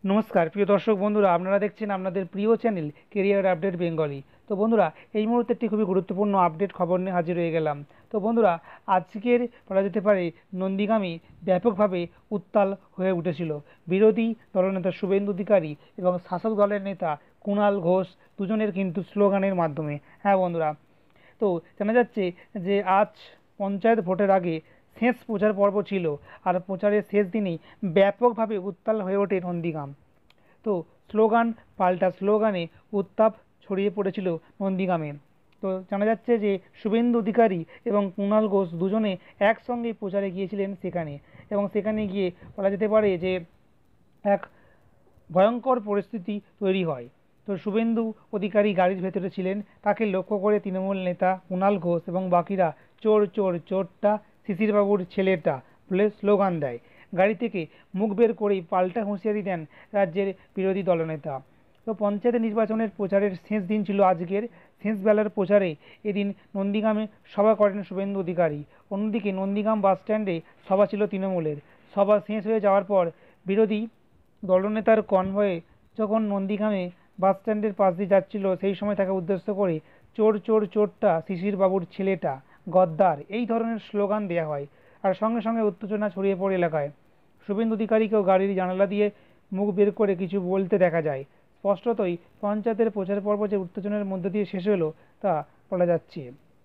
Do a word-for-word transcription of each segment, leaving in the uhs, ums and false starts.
নমস্কার প্রিয় দর্শক বন্ধুরা, আপনারা দেখছেন আপনাদের প্রিয় চ্যানেল কেরিয়ার আপডেট বেঙ্গলি। তো বন্ধুরা, এই মুহূর্তে একটি খুবই গুরুত্বপূর্ণ আপডেট খবর নিয়ে হাজির হয়ে গেলাম। তো বন্ধুরা, আজকের বলা যেতে পারে নন্দীগ্রামে ব্যাপকভাবে উত্তাল হয়ে উঠেছিল। বিরোধী দলনেতা শুভেন্দু অধিকারী এবং শাসক দলের নেতা কুণাল ঘোষ দুজনের কিন্তু স্লোগানের মাধ্যমে। হ্যাঁ বন্ধুরা, তো জানা যাচ্ছে যে আজ পঞ্চায়েত ভোটের আগে শেষ প্রচার পর্ব ছিল, আর প্রচারের শেষ দিনেই ব্যাপকভাবে উত্তাল হয়ে ওঠে নন্দীগ্রাম। তো স্লোগান পাল্টা স্লোগানে উত্তাপ ছড়িয়ে পড়েছিল নন্দীগ্রামে। তো জানা যাচ্ছে যে শুভেন্দু অধিকারী এবং কুণাল ঘোষ দুজনে একসঙ্গে প্রচারে গিয়েছিলেন সেখানে, এবং সেখানে গিয়ে বলা যেতে পারে যে এক ভয়ঙ্কর পরিস্থিতি তৈরি হয়। তো শুভেন্দু অধিকারী গাড়ির ভেতরে ছিলেন, তাকে লক্ষ্য করে তৃণমূল নেতা কুণাল ঘোষ এবং বাকিরা চোর চোর চোরটা, শিশিরবাবুর ছেলেটা বলে স্লোগান দেয়। গাড়ি থেকে মুখ বের করেই পাল্টা হুঁশিয়ারি দেন রাজ্যের বিরোধী দলনেতা। তো পঞ্চায়েত নির্বাচনের প্রচারের শেষ দিন ছিল আজকের। শেষ বেলার প্রচারে এদিন নন্দীগ্রামে সভা করেন শুভেন্দু অধিকারী। অন্যদিকে নন্দীগ্রাম বাসস্ট্যান্ডে সভা ছিল তৃণমূলের। সভা শেষ হয়ে যাওয়ার পর বিরোধী দলনেতার কনভয়ে যখন নন্দীগ্রামে বাসস্ট্যান্ডের পাশ দিয়ে যাচ্ছিল, সেই সময় তাকে উদ্দেশ্য করে চোর চোর চোরটা, শিশির বাবুর ছেলেটা, গদ্দার, এই ধরনের স্লোগান দেওয়া হয়। আর সঙ্গে সঙ্গে উত্তেজনা ছড়িয়ে পড়ে এলাকায়। শুভেন্দু অধিকারীকেও গাড়ির জানালা দিয়ে মুখ বের করে কিছু বলতে দেখা যায়। স্পষ্টতই পঞ্চায়েতের প্রচার পর্ব যে উত্তেজনার মধ্যে দিয়ে শেষ হলো তা বলা যাচ্ছে।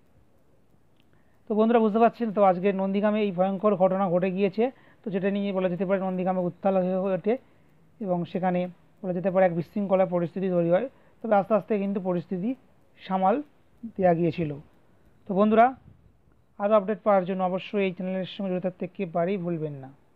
তো বন্ধুরা, বুঝতে পারছেন তো আজকের নন্দীগ্রামে এই ভয়ঙ্কর ঘটনা ঘটে গিয়েছে। তো যেটা নিয়ে বলা যেতে পারে নন্দীগ্রামে উত্তাল হয়ে ওঠে, এবং সেখানে বলা যেতে পারে এক বিশৃঙ্খলা পরিস্থিতি তৈরি হয়। তবে আস্তে আস্তে কিন্তু পরিস্থিতি সামাল দেওয়া গিয়েছিল। তো বন্ধুরা, আরও আপডেট পাওয়ার জন্য অবশ্যই এই চ্যানেলের সঙ্গে জড়িত থাকতে একেবারেই ভুলবেন না।